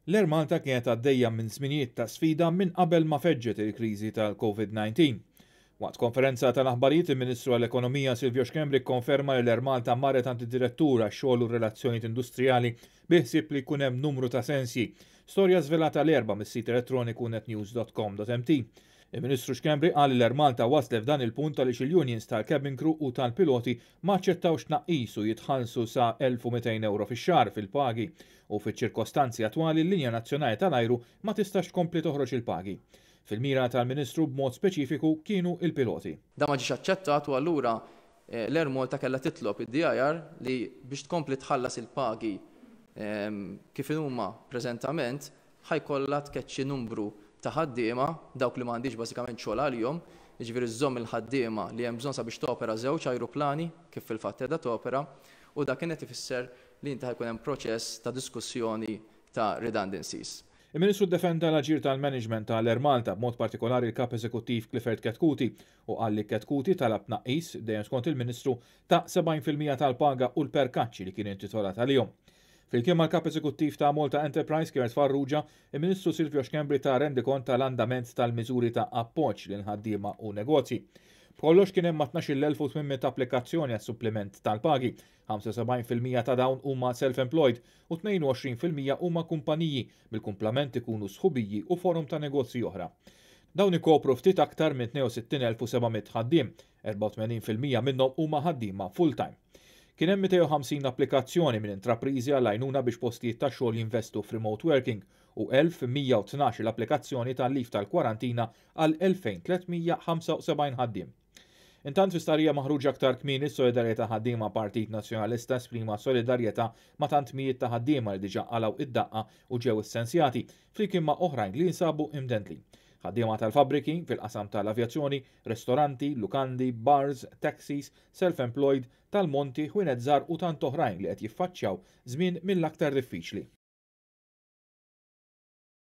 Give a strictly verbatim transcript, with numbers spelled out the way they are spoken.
L-Air Malta kienet għaddejja minn żminijiet ta' sfida minn qabel ma feġġet il-kriżi tal-COVID nineteen. Waqt konferenza tal-aħbarijiet il-Ministru għall-Ekonomija Silvio Xkembri konferma li l-Air Malta marret għand id-direttura xogħol u relazzjonijiet industrijali biħsieb li jkun hemm numru ta' sensji. Storja żvelata l-erba' mis-sit elettroniku netnews dot com dot m t. Il-Ministru Xkembri qal li l-Air Malta waslet f'dan il-punt għaliex il-unions tal-cabin crew u tal-piloti ma aċċettawx tnaqqis u jitħallsu sa elf u mejtejn euro fix-xahar fil-pagi u fiċ-ċirkostanzi attwali l-linja nazzjonali tal-ajru ma tistax tkompli toħroġ il-pagi. Fil-mira tal-Ministru b'mod speċifiku kienu il-piloti. Da ma ġiex aċċettat u allura l-Air Malta kellha titlob id-D I R li biex tkompli tħallas il-pagi kif huma preżentament ħajkollha tkeċċi numru ta' ħaddiema dawk li m'għandix bażikament xogħol għalihom, jiġifieri żomm il-ħaddiema li hemm bżonn sabiex topera żewġ ajruplani kif fil-fatt qiegħda topera u dak kienet ifisser li inta ħajkun hemm proċess ta' diskussjoni ta' redundancies. Il-Ministru ddefenda l-aġir tal-management tal-Air Malta b'mod partikolari l-Kap Eżekuttiv Clifford Ketkuti u qal li Ketkuti talab tnaqqis dejjem skont il-Ministru ta' sebgħin fil-mija tal-paga u l-perkaċċi li kien intitolat għalihom. Fil-kien mal-Kap Eżekuttiv ta' Malta Enterprise Kienet Farrugia, il-Ministru Silvio Xkembri ta' rendi kont tal-andament tal-miżuri ta' appoġġ lil ħaddiema u negozji. B'kollox kien hemm tnax-il elf u tmien applikazzjoni għas-suppliment tal-pagi, ħamsa u sebgħin fil-mija ta' dawn huma self-employed u tnejn u għoxrin fil-mija huma kumpaniji bil-kumplament ikunu sħubiji u forum ta' negozji oħra. Dawn ikopru ftit aktar minn tnejn u sittin elf u sebgħimiet ħaddiem, erba' u tmenin fil-mija minnhom huma ħaddiema full-time. Kien hemm mitejn u ħamsin applikazzjoni minn intrapriżi għal għajnuna biex postijiet ta' xogħol jinvestu f'remote working u elf mija u tnax l-applikazzjoni tal-lif tal-kwarantina għal elfejn tlietmija ħamsa u sebgħin ħaddiem. Intant fi starija maħruġ aktar kmieni s-Solidarjetà Ħaddiema Partit Nazzjonalista esprima solidarjetà ma' tant mijiet ta' ħaddiema li diġà qalgħu id-daqqa u ġew essenzjati flimkien ma' oħrajn li jinsabu imdentli. Ħaddiema tal-fabbriki fil-qasam tal-avjazzjoni, ristoranti, lukandi, bars, taxis, self-employed, tal-monti, ħwienet żgħar u tant oħrajn li qed jiffaċċjaw żmien mill-aktar diffiċli.